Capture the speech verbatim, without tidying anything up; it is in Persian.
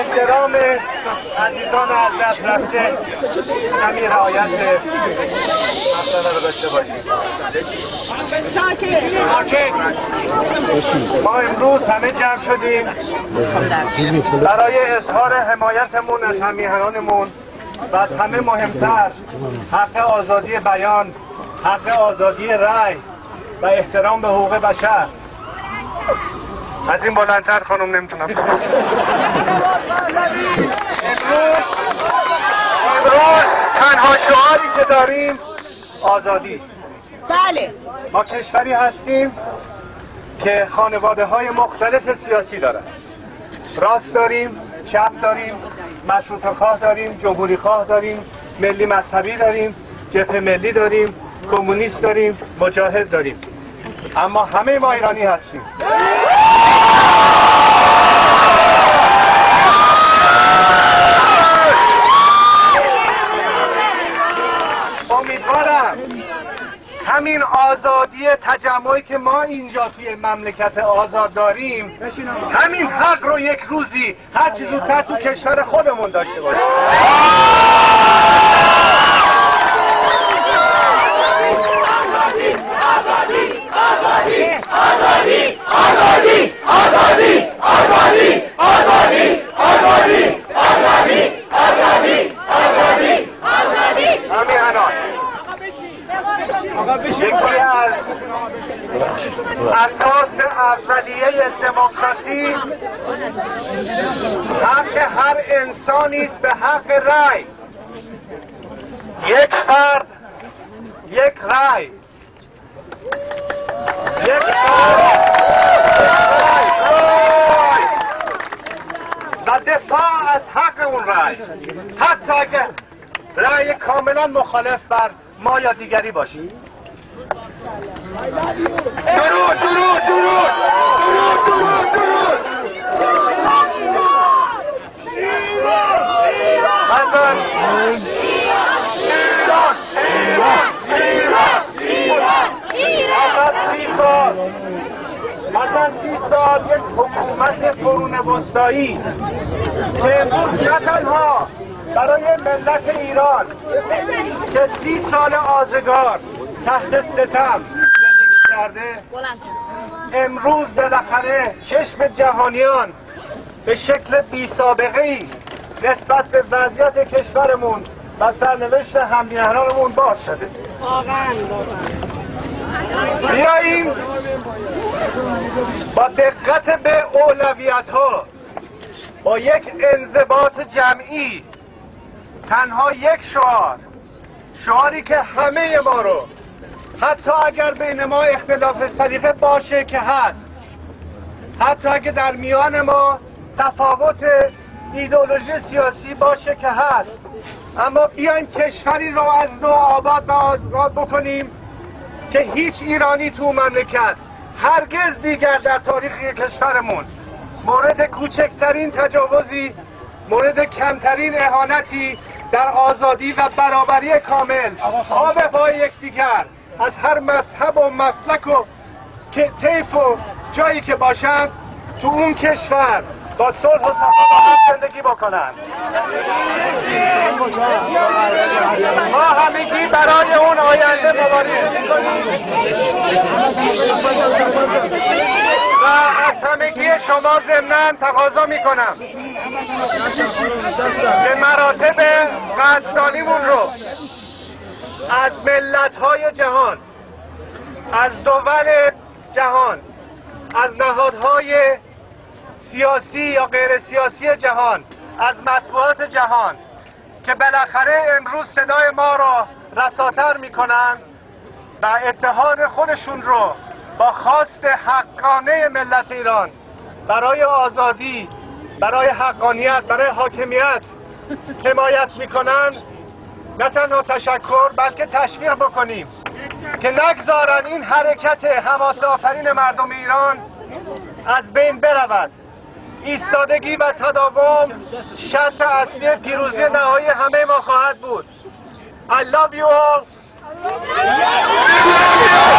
احترام عزیزان از دست رفته همین رعایت مسئله رو داشته باشید. ما امروز همه جمع شدیم برای اظهار حمایتمون از همیهنانمون و از همه مهمتر حق آزادی بیان، حق آزادی رأی و احترام به حقوق بشر. از این بلندتر خانم نمیتونم. امروز امروز تنها شعاری که داریم آزادی است. بله. ما کشوری هستیم که خانواده های مختلف سیاسی دارن. راست داریم، چپ داریم، مشروطه خواه داریم، جمهوری خواه داریم، ملی مذهبی داریم، جبهه ملی داریم، کمونیست داریم، مجاهد داریم. اما همه ما ایرانی هستیم. امیدوارم همین آزادی تجمعی که ما اینجا توی مملکت آزاد داریم همین حق رو یک روزی هر چیز زودتر تو کشور خودمون داشته باشیم. آزادی آزادی آزادی آزادی آزادی آزادی آزادی آزادی آزادی آزادی همیهنان، یکی از اساس اولیه دموکراسی حق هر انسانی است به حق رأی. یک فرد یک رأی، یک فرد و دفاع از حق اون رأی، حتی اگر رأی کاملا مخالف بر ما یا دیگری باشیم. درود درود درود درود درود درود مثلا ایران ایران ایران ایران سی سال مثلا سی سال یک حکومت قرون وسطایی که امروز نه تنها برای ملت ایران که سی سال آزگار تحت ستم زندگی کرده، امروز بالاخره چشم جهانیان به شکل بی سابقه ای نسبت به وضعیت کشورمون و سرنوشت همیهنانمون باز شده. بیاییم با دقت به اولویت ها، با یک انضباط جمعی، تنها یک شعار، شعاری که همه ما رو، حتی اگر بین ما اختلاف سلیقه باشه که هست، حتی اگر در میان ما تفاوت ایدئولوژی سیاسی باشه که هست، اما بیایم کشوری رو از نو آباد و آزاد بکنیم که هیچ ایرانی تو مملکت هرگز دیگر در تاریخ کشورمون مورد کوچکترین تجاوزی، مورد کمترین اهانتی در آزادی و برابری کامل آب پای یکدیگر از هر مذهب و مسلک و طیف و جایی که باشند تو اون کشور با صلح و صفا زندگی بکنند. ما همگی برای اون آینده مبارزه می‌کنیم و از همگی شما ضمناً تقاضا میکنم که مراتب قدردانیمون رو از ملت‌های جهان، از دول جهان، از نهادهای سیاسی یا غیر سیاسی جهان، از مطبوعات جهان که بالاخره امروز صدای ما را رساتر میکنند و اتحاد خودشون رو با خواست حقانه ملت ایران برای آزادی، برای حقانیت، برای حاکمیت حمایت میکنند، نه تنها تشکر بلکه تشویق بکنیم که نگذارن این حرکت حماسه آفرین مردم ایران از بین برود. ایستادگی و تداوم شرط اصلی پیروزی نهایی همه ما خواهد بود. I love you all.